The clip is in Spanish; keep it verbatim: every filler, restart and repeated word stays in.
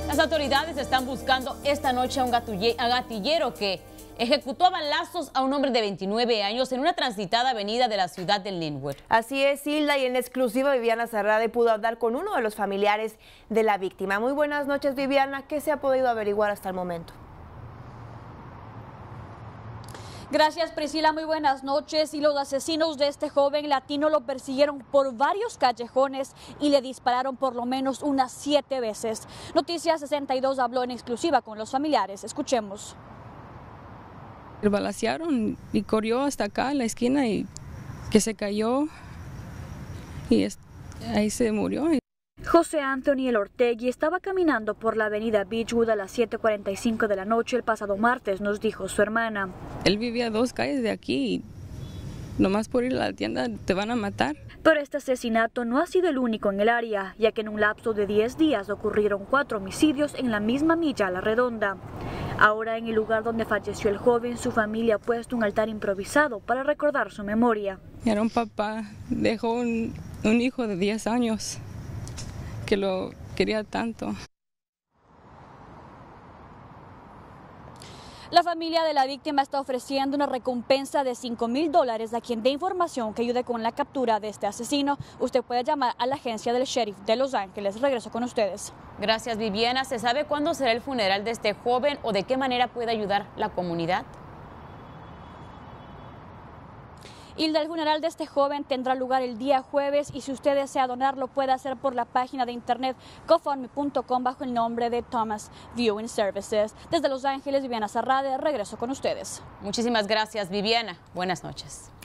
Las autoridades están buscando esta noche a un gatulle- a gatillero que ejecutó a balazos a un hombre de veintinueve años en una transitada avenida de la ciudad de Linwood. Así es, Hilda, y en exclusiva Viviana Serrade pudo hablar con uno de los familiares de la víctima. Muy buenas noches, Viviana. ¿Qué se ha podido averiguar hasta el momento? Gracias, Priscila, muy buenas noches. Y los asesinos de este joven latino lo persiguieron por varios callejones y le dispararon por lo menos unas siete veces. Noticias sesenta y dos habló en exclusiva con los familiares. Escuchemos. Le balacearon y corrió hasta acá en la esquina y que se cayó y es, ahí se murió. José Anthony Ortegui estaba caminando por la avenida Beechwood a las siete cuarenta y cinco de la noche el pasado martes, nos dijo su hermana. Él vivía a dos calles de aquí y nomás por ir a la tienda te van a matar. Pero este asesinato no ha sido el único en el área, ya que en un lapso de diez días ocurrieron cuatro homicidios en la misma milla a la redonda. Ahora, en el lugar donde falleció el joven, su familia ha puesto un altar improvisado para recordar su memoria. Era un papá, dejó un, un hijo de diez años que lo quería tanto. La familia de la víctima está ofreciendo una recompensa de cinco mil dólares a quien dé información que ayude con la captura de este asesino. Usted puede llamar a la agencia del sheriff de Los Ángeles. Regreso con ustedes. Gracias, Viviana. ¿Se sabe cuándo será el funeral de este joven o de qué manera puede ayudar la comunidad? Hilda, el funeral de este joven tendrá lugar el día jueves y si usted desea donarlo puede hacer por la página de internet gofundme punto com bajo el nombre de Thomas Viewing Services. Desde Los Ángeles, Viviana Serrade, regreso con ustedes. Muchísimas gracias, Viviana. Buenas noches.